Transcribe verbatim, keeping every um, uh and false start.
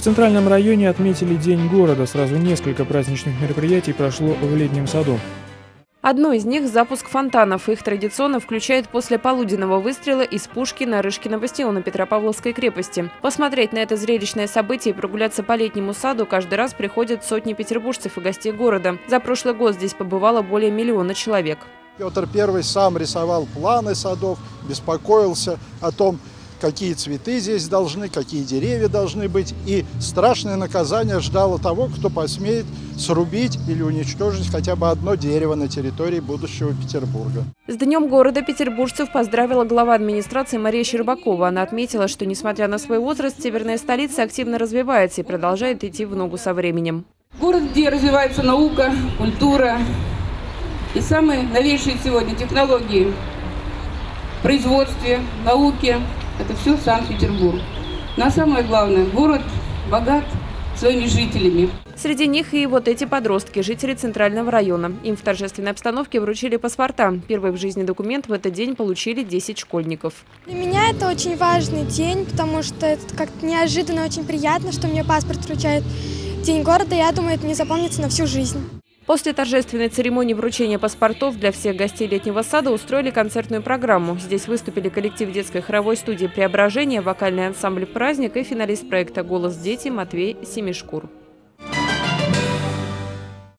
центральном районе отметили День города. Сразу несколько праздничных мероприятий прошло в Летнем саду. Одно из них – запуск фонтанов. Их традиционно включают после полуденного выстрела из пушки Нарышкина бастиона Петропавловской крепости. Посмотреть на это зрелищное событие и прогуляться по Летнему саду каждый раз приходят сотни петербуржцев и гостей города. За прошлый год здесь побывало более миллиона человек. Петр Первый сам рисовал планы садов, беспокоился о том, какие цветы здесь должны, какие деревья должны быть. И страшное наказание ждало того, кто посмеет срубить или уничтожить хотя бы одно дерево на территории будущего Петербурга. С Днем города петербуржцев поздравила глава администрации Мария Щербакова. Она отметила, что, несмотря на свой возраст, северная столица активно развивается и продолжает идти в ногу со временем. Город, где развивается наука, культура и самые новейшие сегодня технологии в производстве, науке. Это все Санкт-Петербург. Но самое главное, город богат своими жителями. Среди них и вот эти подростки, жители Центрального района. Им в торжественной обстановке вручили паспорта. Первый в жизни документ в этот день получили десять школьников. Для меня это очень важный день, потому что это как-то неожиданно, очень приятно, что мне паспорт вручает День города. Я думаю, это мне запомнится на всю жизнь. После торжественной церемонии вручения паспортов для всех гостей Летнего сада устроили концертную программу. Здесь выступили коллектив детской хоровой студии «Преображение», вокальный ансамбль «Праздник» и финалист проекта «Голос дети» Матвей Семишкур.